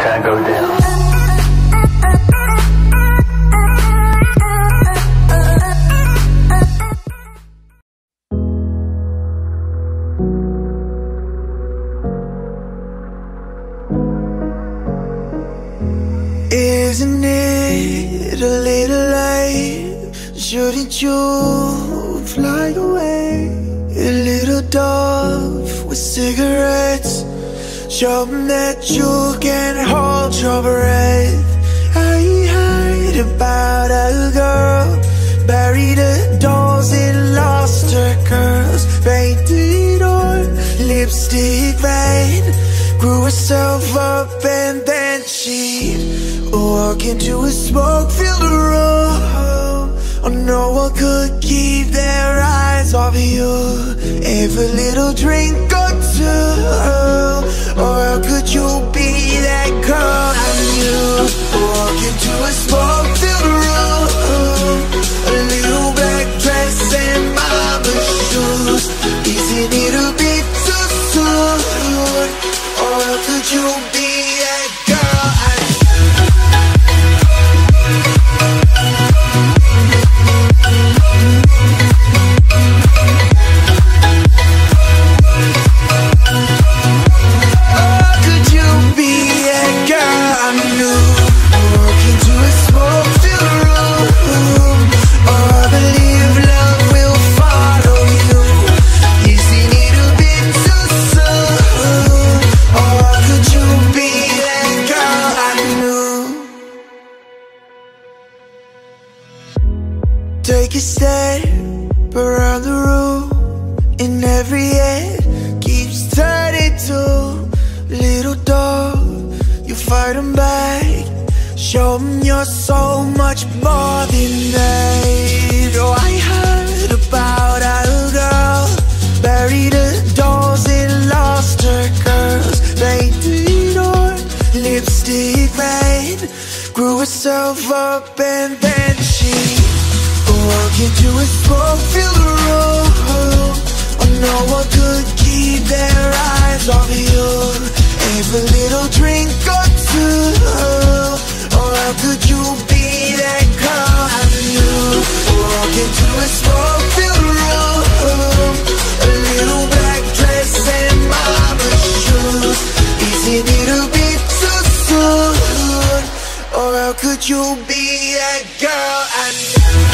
Tango down. Isn't it a little late? Shouldn't you fly away? A little dove with cigarettes, show 'em that you can hold your breath. I heard about a girl buried her dolls and lost her curls, painted on lipstick red, grew herself up and then she'd walk into a smoke-filled room. Oh, no one could keep their eyes off you. Every little drink or two, or how could you be that girl I knew? Walk into a smoke-filled room, a little black dress and mama shoes. Isn't it a bit too soon? Or how could you be that girl I knew? Take a step around the room, and every head keeps turning to little dog. You fight 'em back, show 'em you're so much more than that. Oh, I heard about a girl buried her dolls and lost her curls, painted on lipstick red, grew herself up and then she walk into a smoke-filled room. Oh, no one could keep their eyes off you. Every little drink or two, or how could you be that girl I knew? Walk into a smoke-filled room, a little black dress and mama shoes. Isn't it a bit too soon? Or how could you be that girl I knew?